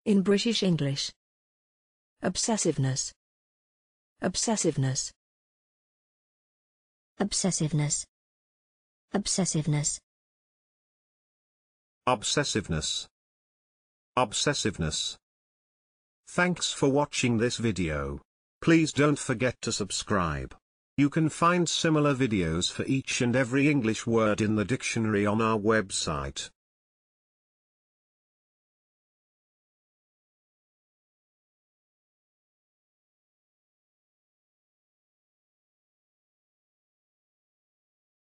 In British English. Obsessiveness. Obsessiveness. Obsessiveness. Obsessiveness. Obsessiveness. Obsessiveness. Thanks for watching this video. Please don't forget to subscribe. You can find similar videos for each and every English word in the dictionary on our website.